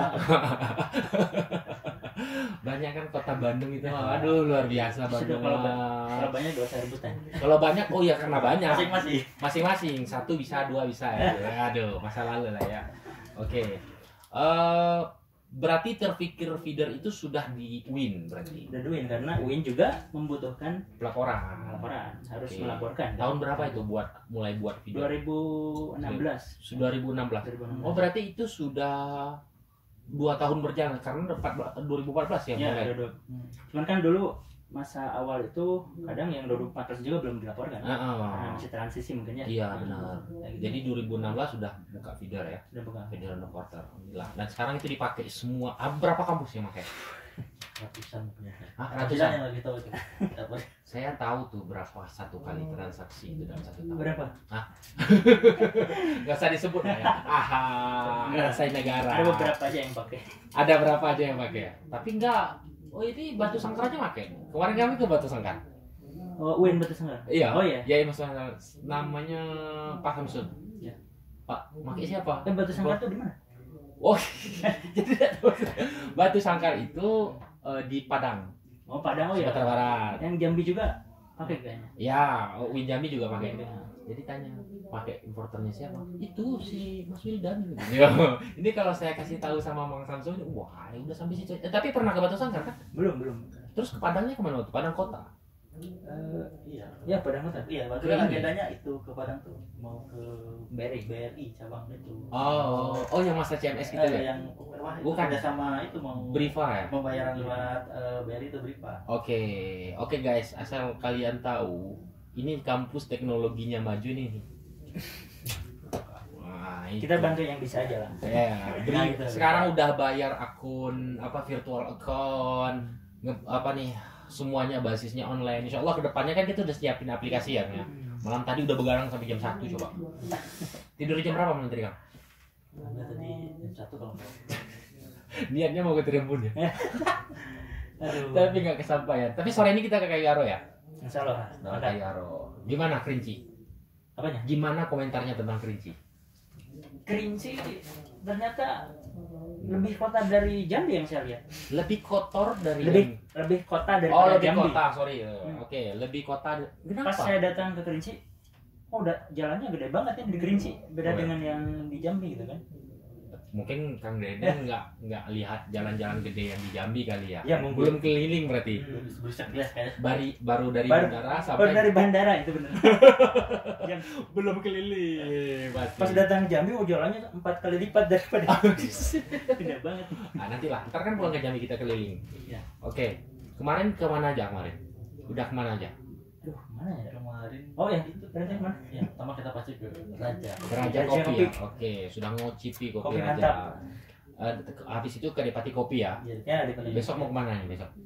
Banyak kan kota Bandung itu, aduh luar biasa Sudah Bandung. kalau ba- kalau banyak dua saya rebutan. Kalau banyak, oh ya karena banyak. masing-masing. Masing-masing, satu bisa, dua bisa ya. Aduh, masa lalu lah ya. Oke. Eh, berarti terpikir feeder itu sudah di U I N berarti Udah duin karena U I N juga membutuhkan pelaporan. laporan, harus Oke. melaporkan. Tahun berapa itu buat mulai buat dua feeder? ribu enam belas. dua ribu enam belas. dua ribu enam belas. Oh berarti itu sudah dua tahun berjalan karena dua ribu empat belas ya Ya, mulai. udah, udah. Cuman kan dulu masa awal itu kadang yang dua ribu empat belas juga belum dilaporkan. Ah, ah. Karena masih transisi mungkin ya. Iya benar. Kayak gitu. Jadi dua ribu enam belas sudah buka feeder ya, Sudah bukan. feeder underwater. Gila. Dan sekarang itu dipakai semua. Ah, berapa kampus yang pakai? Ratusan punya. Ah, Ratusan ratusan. yang lagi tahu itu. Dapat. Saya tahu tuh berapa satu kali transaksi itu dalam satu tahun. Berapa? Gak usah disebut lah ya. Aha, saya negara. Ada beberapa aja yang pakai. Ada berapa aja yang pakai? Tapi enggak. Oh ini Batu Sangkar aja pakai. Kemarin kami ke Batu Sangkar. Oh, U I N Batu Sangkar. Iya. Oh iya. Ya, maksudnya namanya Pak Hamsun. Ya. Pak, pakai siapa? Eh, Batu Sangkar tuh di mana? Oh, jadi tidak tahu. Batu Sangkar itu eh, di Padang, Oh, Padang. Oh ya. Sumatera Barat. Yang Jambi juga pakai kayaknya. Ya, U I N Jambi juga pakai. Pakai. Jadi tanya, pakai importernya siapa? Itu si Mas Wildan. Ya, ini kalau saya kasih tahu sama Mang Samsul, ini, wah, ya udah sampai situ. Eh, tapi pernah ke Batu Sangkar kan? Belum, belum. Terus ke Padangnya kemana waktu? Padang kota. Eh, iya. Ya, Padang Kota. Iya, waktu Keren kan ya? agendanya itu ke Padang tuh, mau ke B R I. B R I cabang itu. Oh, oh yang masa C M S gitu Eh, ya? yang wah, itu Bukan. kerja sama itu mau Briva ya? pembayaran lewat eh, B R I itu Briva. Oke, oke guys, asal kalian tahu, ini kampus teknologinya maju nih. Wah, Nah, itu. Kita bantu yang bisa aja lah. Ya, beri, Nah, gitu. sekarang udah bayar akun apa virtual account, nge, apa nih semuanya basisnya online. Insya Allah kedepannya kan kita udah siapin aplikasi ya. Ya. Malam tadi udah begadang sampai jam satu coba. Tidur jam berapa malam tadi Kang? Nah, tadi jam satu kalau nggak. Niatnya mau ke Tribun ya. Aduh. Tapi nggak kesampaian. Tapi sore ini kita ke Kayu Aro ya. Insya Allah. Nah, Ada. Kayu Aro. Gimana Kerinci? Apanya? Gimana komentarnya tentang Kerinci? Kerinci ternyata lebih kota dari Jambi yang saya lihat. Lebih kotor dari Lebih yang- lebih kota dari Oh, lebih Jambi. kota, sorry. Hmm. Oke, lebih kota. Kenapa? Pas saya datang ke Kerinci, oh udah jalannya gede banget ya di Kerinci, beda Oh, ya. dengan yang di Jambi gitu kan? Mungkin Kang Deden nggak nggak lihat jalan-jalan gede yang di Jambi kali ya. Ya, mungkin. Belum keliling berarti. Hmm. Berusak jelas kayak. Bari, baru dari Baru- bandara Baru sampai dari bandara itu bener. Yang belum keliling. Pasti. pas datang Jambi, oh jalannya empat kali lipat daripada gede banget. Nah, nanti lah. Ntar kan pulang ke Jambi kita keliling. Iya. Oke. Kemarin kemana aja kemarin? Udah kemana aja? Aduh, mana ya? Kemarin. Oh ya, itu berarti mana? Ya, pertama kita pasti ke Raja. Ke Raja Raja Kopi Kopi. ya. Oke, sudah ngocipi kopi, Kopi Raja. mantap. Eh, habis itu ke Depati Kopi ya. Iya. Ya, di mana? Besok mau kemana nih besok?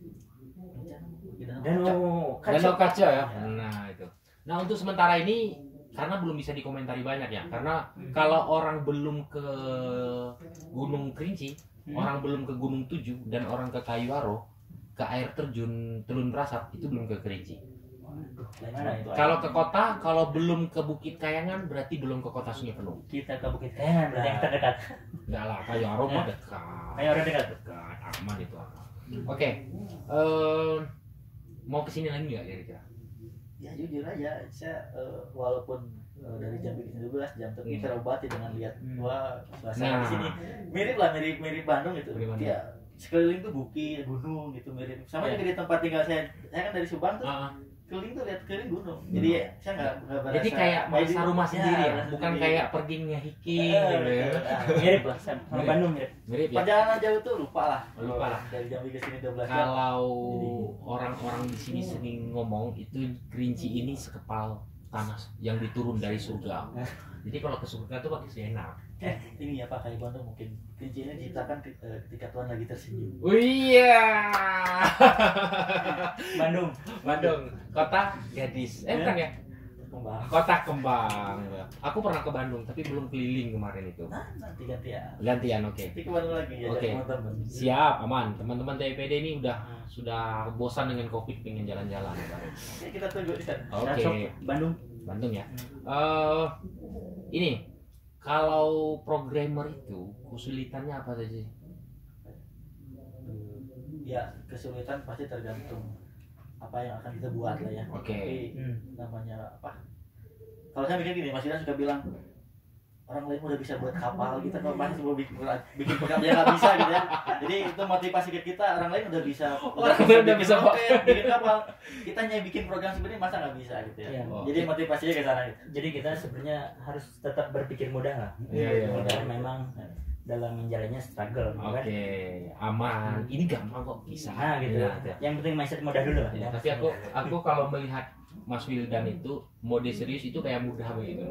Dan oh, Danau Kaca ya. Ya. Nah itu. Nah untuk sementara ini karena belum bisa dikomentari banyak ya. Karena Hmm. kalau orang belum ke Gunung Kerinci, Hmm. orang belum ke Gunung Tujuh dan orang ke Kayu Aro, ke air terjun Telun Prasat itu belum ke Kerinci. Waduh, mana itu? Kalau ke kota, kalau belum ke Bukit Kayangan berarti belum ke kota Sungai Penuh. Kita ke Bukit Kayangan, berarti yang terdekat. Enggak lah, Kayu Aro mah dekat. Kayak orang dekat. Dekat, aman itu aman. Oke. Eh, mau kesini lagi nggak kira-kira? Ya jujur aja, saya eh, walaupun eh, dari jam ke sini dua belas jam tapi Hmm. terobati dengan lihat Hmm. wah suasana Nah. di sini mirip lah mirip mirip Bandung gitu. Mirip Bandung. Ya sekeliling tuh bukit, gunung gitu mirip. Sama Ya. juga di tempat tinggal saya. Saya kan dari Subang tuh Ah, keliling tuh lihat keliling gunung. Jadi ya, saya nggak nggak berasa. jadi kayak merasa di- rumah ya, sendiri ya, merasa bukan sendiri. kayak pergi ngehiking Eh, gitu ya. betul. Nah, Mirip lah, sama Mirip. Bandung mirip. Mirip ya. perjalanan jauh tuh lupa lah. Lupa lah. Dari Jambi ke sini dua belas jam. Kalau Jadi- orang-orang di sini sering ngomong itu Kerinci ini sekepal tanah yang diturun dari surga. Jadi kalau ke surga tuh pasti enak. Eh, ini ya Pak kayak Bandung mungkin Kerinci ini diciptakan ke- eh, ketika Tuhan lagi tersenyum. Oh iya. Bandung. Bandung, kota gadis. Eh bukan ya? Kembang. Kota kembang. Aku pernah ke Bandung tapi belum keliling kemarin itu. Nah, nanti ganti ya. Gantian, oke. Nanti ke Bandung lagi ya Oke. teman-teman. Siap, aman. Teman-teman T P D ini udah sudah bosan dengan Covid, pengen jalan-jalan. Oke, kita tunggu di sana. Oke, Cocok, Bandung. Bandung ya. Eh, ini kalau programmer itu kesulitannya apa saja? Ya, kesulitan pasti tergantung apa yang akan kita buat lah ya. Oke. Tapi Hmm. namanya apa? Kalau saya mikir gini, Mas Idan suka bilang orang lain udah bisa buat kapal, kita kok masih mau bikin bikin program ya nggak bisa gitu ya. Jadi itu motivasi ke kita, orang lain udah bisa Orang lain udah bikin bisa roket, bikin kapal, kita hanya bikin program sebenarnya masa nggak bisa gitu ya. Iya. Oh. Jadi motivasinya ke sana gitu. Jadi kita sebenarnya harus tetap berpikir mudah lah. Iya, iya. Karena memang dalam menjalannya struggle, Oke, kan? aman. Ini gampang kok bisa. Nah, gitu. Ya, ya. Yang penting mindset mudah dulu lah. Ya, tapi aku aku kalau melihat Mas Wildan itu mode serius itu kayak mudah begitu.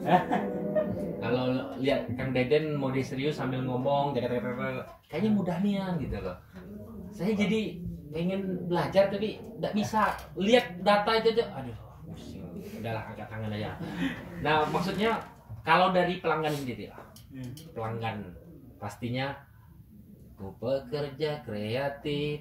Kalau lihat Kang Deden mode serius sambil ngomong, jaga-jaga, kayaknya mudah nih ya gitu loh. Saya jadi pengen belajar tapi nggak bisa lihat data itu aja. Aduh, pusing. Udahlah angkat tangan aja. Nah, maksudnya kalau dari pelanggan sendiri lah, Hmm. pelanggan pastinya ku pekerja kreatif.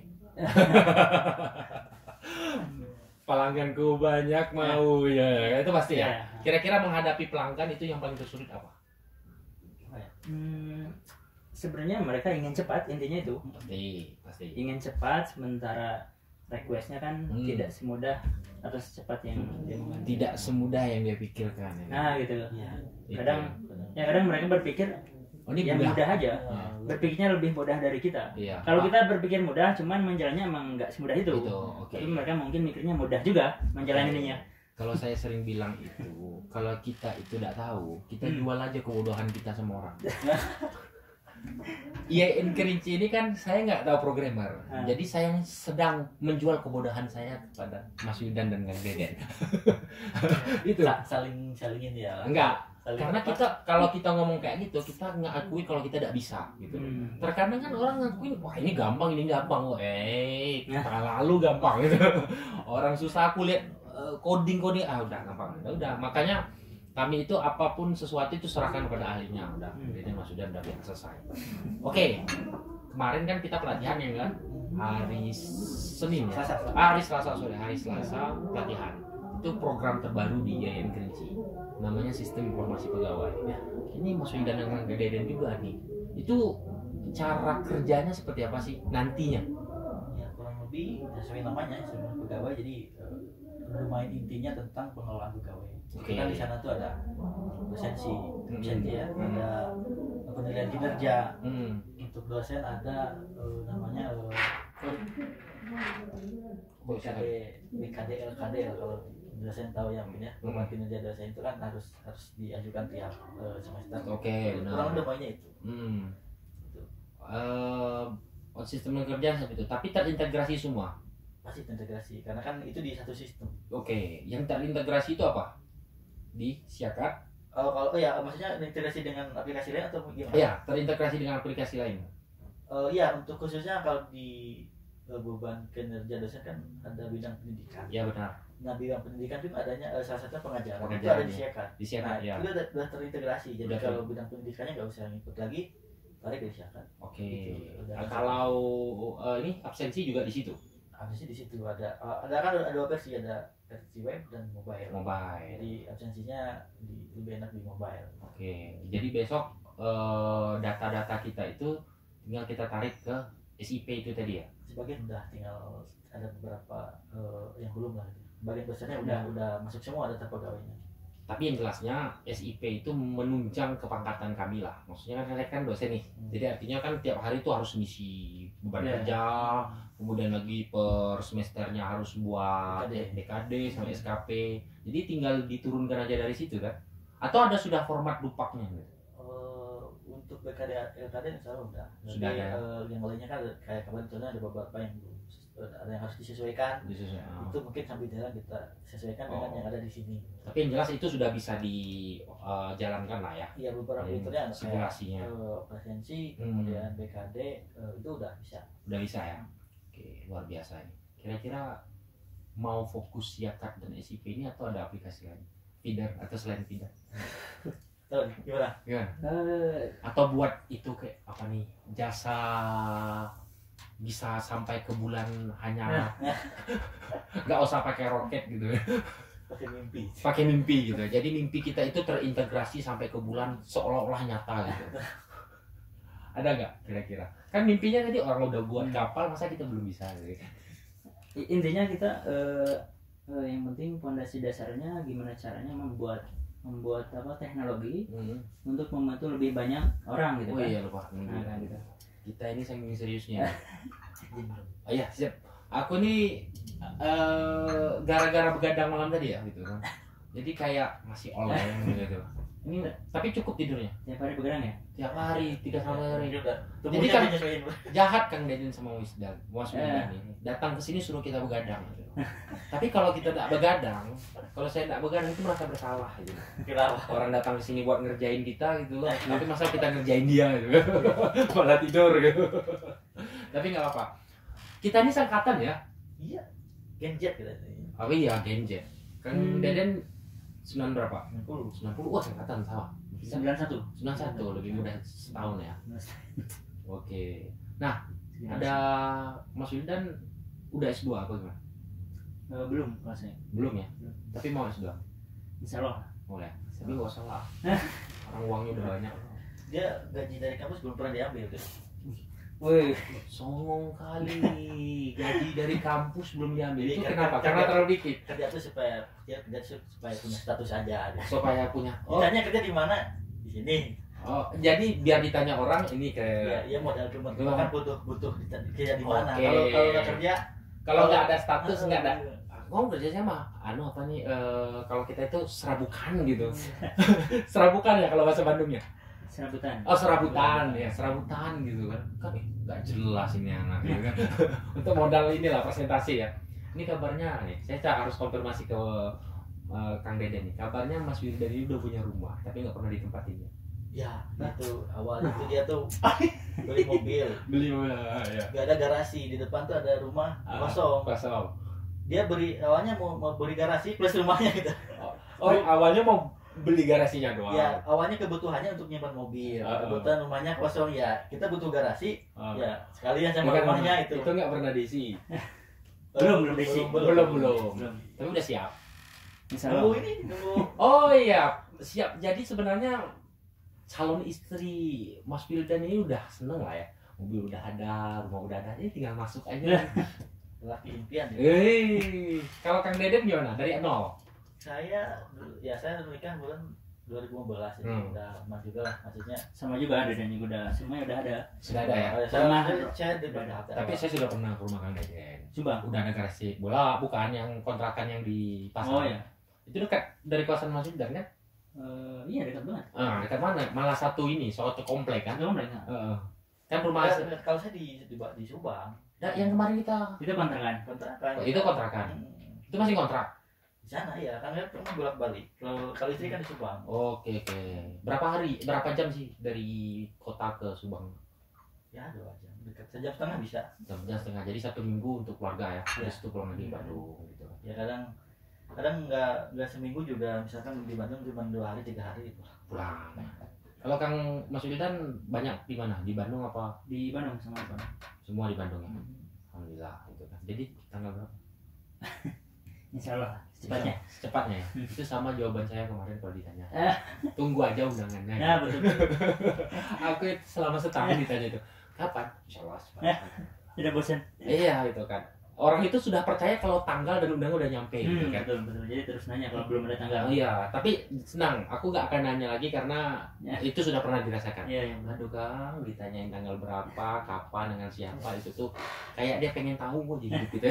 Pelangganku banyak mau ya, itu pasti ya. Ya. Kira-kira menghadapi pelanggan itu yang paling tersulit apa? Hmm, sebenarnya mereka ingin cepat, intinya itu Pasti, pasti. ingin cepat, sementara requestnya kan Hmm. tidak semudah atau secepat yang dia mau. Tidak semudah yang dia pikirkan. Ya. Nah gitu. Iya. Itu. Kadang ya kadang mereka berpikir oh, ini yang mudah. mudah aja, Ah, berpikirnya lebih mudah dari kita. Iya. Kalau Ah, kita berpikir mudah, cuman menjalannya emang nggak semudah itu. itu, oke. Tapi mereka mungkin mikirnya mudah juga menjalaninya. Kalau saya sering bilang itu, kalau kita itu tidak tahu, kita Hmm. jual aja kebodohan kita sama orang. I A N Kerinci ini kan saya nggak tahu programmer, Ah. jadi saya sedang menjual kebodohan saya kepada Mas Yudan dan Kang Deden. Itu Sa- saling salingin ya. enggak, Karena kita kalau kita ngomong kayak gitu, kita ngakui kalau kita tidak bisa gitu. Hmm. Terkadang kan orang ngakuin, wah ini gampang, ini gampang. Oh, eh, kita lalu gampang gitu. Orang susah aku lihat uh, coding coding ah udah gampang. Ya udah, makanya kami itu apapun sesuatu itu serahkan kepada ahlinya. Udah, ini Mas Sudan udah biar selesai. Oke. Kemarin kan kita pelatihan ya kan? Hari Senin ya. Selasa. Ah, hari Selasa sore, hari Selasa pelatihan. Itu program terbaru di I A I N Kerinci. Namanya Sistem Informasi Pegawai. Ya, ini Mas Windan dan Kang Deden juga nih. Itu cara kerjanya seperti apa sih nantinya? Ya kurang lebih sesuai namanya Sistem Pegawai. Jadi eh, lumayan intinya tentang pengelolaan pegawai. Oke. Kan di sana tuh ada dosensi, Hmm. dosensi ya, Hmm. ada penilaian kinerja. Hmm. Untuk dosen ada eh, namanya eh, B K D, B K D, L K D lah kalau dosen tahu ya mungkin ya. Beban kinerja dosen itu kan harus harus diajukan tiap eh, semester. Oke, Kurang nah. lebih banyak itu. Hmm. Uh, sistem kerja seperti itu, tapi terintegrasi semua. Pasti terintegrasi karena kan itu di satu sistem. Oke, yang terintegrasi itu apa? Di Siakat? Oh, kalau oh ya maksudnya integrasi dengan aplikasi lain atau gimana? Iya, terintegrasi dengan aplikasi lain. Oh iya, untuk khususnya kalau di eh, beban kinerja dosen kan ada bidang pendidikan. Ya benar. Nah bidang pendidikan juga adanya eh, salah satu pengajaran, itu Pengajaran, ada di ya. Siakat. Di Siakat Nah, ya. itu udah, udah terintegrasi. Jadi Udah kalau bidang pendidikannya nggak usah ngikut lagi, tarik ke Siakat. Oke. Gitu, udah. Nah, kalau uh, ini absensi juga di situ. Absensi di situ ada eh, ada kan ada dua versi, ada versi web dan mobile. Mobile. Jadi absensinya di, lebih enak di mobile. Oke. Jadi besok uh, data-data kita itu tinggal kita tarik ke S I P itu tadi ya. Sebagian udah, tinggal ada beberapa eh, yang belum lah. Bagian besarnya udah udah masuk semua data pegawainya. Tapi yang jelasnya S I P itu menunjang kepangkatan kami lah. Maksudnya kan saya kan dosen nih. Hmm. Jadi artinya kan tiap hari itu harus ngisi beban Ya. kerja, kemudian lagi per semesternya harus buat B K D. B K D sama S K P. Jadi tinggal diturunkan aja dari situ kan? Atau ada sudah format dupaknya gitu? Eh, untuk B K D L K D insya Allah udah. Sudah Tapi, ada. eh, yang lainnya kan ada- kayak kemarin contohnya ada beberapa yang belum, eh, ada yang harus disesuaikan. Disesuaikan. Itu mungkin sambil jalan kita sesuaikan dengan Oh. yang ada di sini. Tapi yang jelas itu sudah bisa dijalankan lah ya. Iya beberapa Hmm, itu ya kayak simulasinya. eh, presensi, Hmm. kemudian B K D eh, itu udah bisa. Udah bisa ya. Oke, luar biasa ini. Kira-kira mau fokus Siakat dan S I P ini atau ada aplikasi lain? Feeder atau selain feeder? Tuh gimana? Gimana? Eh, Atau buat itu kayak apa nih? Jasa bisa sampai ke bulan hanya nggak usah pakai roket gitu. Pakai mimpi. Pakai mimpi gitu. Jadi mimpi kita itu terintegrasi sampai ke bulan seolah-olah nyata gitu. Ada nggak kira-kira? Kan mimpinya tadi orang udah buat kapal, masa kita belum bisa gitu. i- intinya kita eh, eh, yang penting fondasi dasarnya gimana caranya membuat membuat apa teknologi Hmm. untuk membantu lebih banyak orang gitu Oh kan. iya lupa. Nah, kan gitu. Kita ini saking seriusnya. Oh iya siap. Aku nih eh, gara-gara begadang malam tadi ya gitu kan. Jadi kayak masih oleng gitu. Ini tapi cukup tidurnya. Tiap hari begadang ya. Tiap hari tiga sampai hari. Jadi udah. Jadi Tubuhnya kan- menyesuaiin. Jahat Kang Deden sama Wisdan, Mas Wisdan Eh. ini. Datang ke sini suruh kita begadang. Gitu. Tapi kalau kita tidak begadang, kalau saya tidak begadang itu merasa bersalah gitu. Kenapa? Orang datang ke sini buat ngerjain kita gitu loh. Tapi masa kita ngerjain dia gitu. Malah tidur gitu. Tapi nggak apa-apa. Kita ini sangkatan ya. Iya. Genjet kita. Oh iya, Genjet. Kang Hmm. Deden sembilan berapa? sembilan puluh. sembilan puluh. Wah, sangkatan sama. Bisa sembilan satu sembilan satu lebih mudah setahun ya. Oke. Nah, ada Mas Wildan udah S dua apa gimana? Eh, belum kelasnya. Belum ya? Belum. Tapi mau S dua. Insya Allah. Mau ya? Tapi nggak usah lah. Orang uangnya udah banyak. Dia gaji dari kampus belum pernah diambil tuh. Wih, Songong kali. Gaji dari kampus belum diambil. Itu Iya, kenapa? kan- Karena kan- terlalu dikit. Kerja tuh supaya dia kerja tuh supaya punya status aja. Supaya punya. Oh, Ditanya kerja di mana? Di sini. oh, jadi biar ditanya orang ini Iya, kayak iya modal cuma Iya. kan butuh butuh ditanya kerja di mana. Oke. Kalau kalau nggak kerja, kalau nggak ada status nggak ada. Iya. Ngomong kerjanya mah, anu apa nih? eh, kalau kita itu serabukan gitu. Serabukan ya kalau bahasa Bandungnya. serabutan. Oh serabutan ya, serabutan gitu kan. Kan eh, nggak jelas ini anak gitu kan. Untuk modal inilah presentasi ya. Ini kabarnya nih, saya cak harus konfirmasi ke uh, Kang Deden nih. Kabarnya Mas Wildan ini udah punya rumah, tapi nggak pernah ditempatinnya. Ya, itu awalnya tuh dia tuh beli mobil, Beli mana? Ya. gak ada garasi, di depan tuh ada rumah kosong. Kosong. Dia beri awalnya mau, mau beli garasi plus rumahnya gitu. Oh, awalnya mau beli garasinya doang. Ya, awalnya kebutuhannya untuk nyimpan mobil, Uh, kebutuhan rumahnya kosong ya. Kita butuh garasi, Uh. ya sekalian sama Bukan, rumahnya itu. Itu nggak pernah diisi. Belum, belum diisi. Belum, belum. Belum. Tapi udah siap. Insya Nunggu Allah. ini, nunggu. Oh iya, siap. Jadi sebenarnya calon istri Mas Wildan ini udah seneng lah ya. Mobil udah ada, rumah udah ada, ini tinggal masuk aja. Laki impian. Ya. Hei, kalau Kang Deden gimana? Dari nol? Saya, ya saya menikah bulan dua ribu lima belas, ya. Hmm. Udah lama juga lah, maksudnya. Sama juga ada dan juga udah semuanya udah ada. Sudah ada ya? Oh, saya, Rumah. saya, saya di Bandung. Tapi saya sudah pernah ke rumah Kang Deden. Coba. Udah ada garasi. Bola bukan yang kontrakan yang di pasar. Oh ya. Itu dekat dari kawasan Mas Wildan kan? Eh, iya dekat banget. Ah, dekat mana? Malah satu ini, suatu komplek kan? Kamu mereka. Heeh. Kan rumah Kalau- kalau saya di di, di Subang, Nah, yang kemarin kita Itu kontrakan. kontrakan. Oh, itu kontrakan. Hmm. itu masih kontrak. Di sana ya, kan saya pernah bolak balik. Kalau kalau istri kan di Subang. Oke oke. Berapa hari? Berapa jam sih dari kota ke Subang? Ya dua jam, dekat sejam setengah bisa. Jam jam setengah. Jadi satu minggu untuk keluarga ya. Ya. Terus itu pulang lagi ke Bandung gitu. Ya kadang kadang nggak nggak seminggu juga, misalkan di Bandung cuma dua hari tiga hari itu. Pulang. Kalau Kang Mas Wildan banyak di mana? Di Bandung apa? Di Bandung sama apa? Semua di Bandung ya. Alhamdulillah gitu kan. Jadi tanggal berapa? Insya Allah secepatnya. Secepatnya ya. Itu sama jawaban saya kemarin kalau ditanya. Eh. Tunggu aja undangannya. Ya betul. Aku selama setahun ditanya itu. Kapan? Insya Allah secepatnya. Tidak bosan. Iya itu kan. Orang itu sudah percaya kalau tanggal dan undangan udah nyampe gitu Hmm, kan. betul betul. Jadi terus nanya kalau belum ada tanggal. Oh, iya, tapi senang. Aku nggak akan nanya lagi karena Ya. itu sudah pernah dirasakan. Iya iya. Aduh Kang, ditanyain tanggal berapa, kapan, dengan siapa, itu tuh kayak dia pengen tahu kok jadi gitu.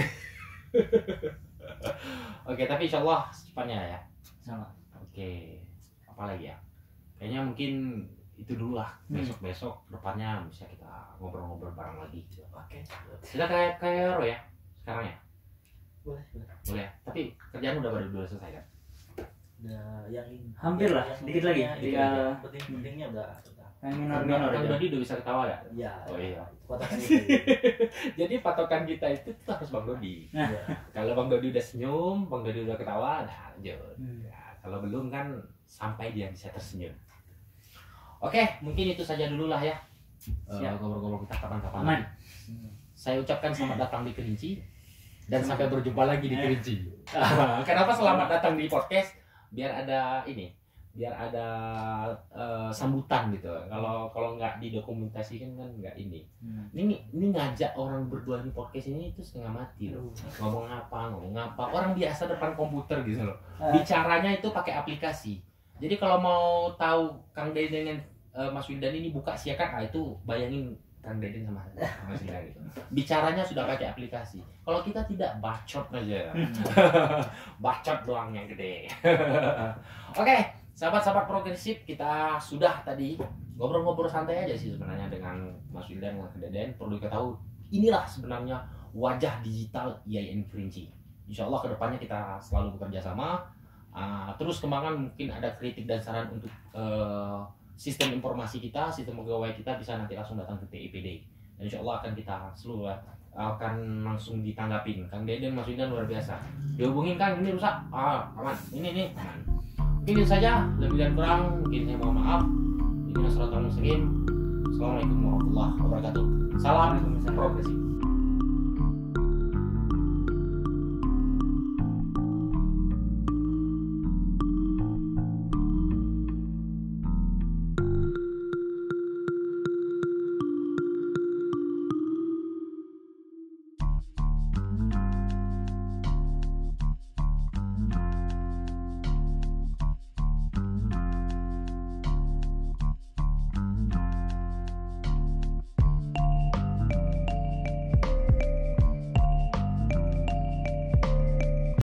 Oke, tapi insya Allah secepatnya ya. Sama. Oke, apa lagi ya? Kayaknya mungkin itu dulu lah. Hmm. Besok-besok depannya bisa kita ngobrol-ngobrol bareng lagi. Oke. Kita kayak kayak Ro ya sekarang ya. Boleh, boleh. Boleh ya? Tapi kerjaan udah baru udah selesai kan? Udah yang ini. Hampir lah, yang sedikit lagi. pentingnya, Tinggal- yang penting-pentingnya udah udah. Yang Kang minor minor Kang aja. Dodi udah bisa ketawa ya? Iya. Oh iya. Patokan itu. Jadi patokan kita itu tuh harus Bang Dodi. Iya. Kalau Bang Dodi udah senyum, Bang Dodi udah ketawa, nah lanjut. Hmm. Ya, kalau belum kan sampai dia bisa tersenyum. Oke, mungkin itu saja dulu lah ya. Eh, Siap. ngobrol-ngobrol kita kapan-kapan Aman. lagi. Saya ucapkan selamat datang di Kerinci dan sampai berjumpa lagi di Eh. Kerinci. Kenapa selamat datang di podcast? Biar ada ini, biar ada eh, sambutan gitu. Kalau kalau nggak didokumentasikan kan nggak ini. Hmm. Ini ini ngajak orang berdua di podcast ini itu setengah mati loh. Ngomong apa, ngomong apa. Orang biasa depan komputer gitu loh. Bicaranya itu pakai aplikasi. Jadi kalau mau tahu Kang Deden dengan eh, Mas Wildan ini buka siakan, ah itu bayangin Kang Deden sama Mas Wildan gitu. Bicaranya sudah pakai aplikasi. Kalau kita tidak, bacot aja. Bacot doang yang gede. Oke, sahabat-sahabat progresif, kita sudah tadi ngobrol-ngobrol santai aja sih sebenarnya dengan Mas Wildan dan Kang Deden. Perlu kita tahu, inilah sebenarnya wajah digital I A N Kerinci. Insya Allah kedepannya kita selalu bekerja sama. Uh, terus kembangan mungkin ada kritik dan saran untuk uh, sistem informasi kita, sistem pegawai kita bisa nanti langsung datang ke T I P D. Dan insya Allah akan kita seluruh akan langsung ditanggapin. Kang Deden, Mas Wildan luar biasa. Dihubungin Kang, ini rusak, ah aman, ini nih aman. Mungkin itu saja, lebih dan kurang mungkin saya mohon maaf. Ini Assalamualaikum warahmatullahi wabarakatuh. Salam progresif.